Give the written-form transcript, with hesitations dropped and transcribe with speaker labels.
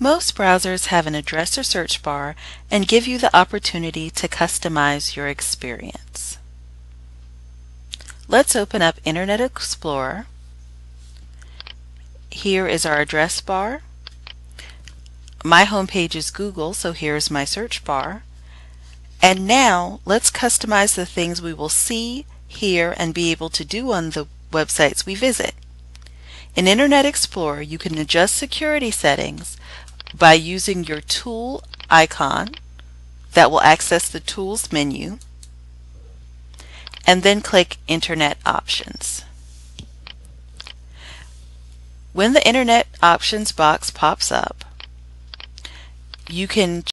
Speaker 1: Most browsers have an address or search bar and give you the opportunity to customize your experience. Let's open up Internet Explorer. Here is our address bar. My home page is Google, so here's my search bar. And now let's customize the things we will see, hear, and be able to do on the websites we visit. In Internet Explorer, you can adjust security settings by using your tool icon that will access the Tools menu, and then click Internet Options. When the Internet Options box pops up, you can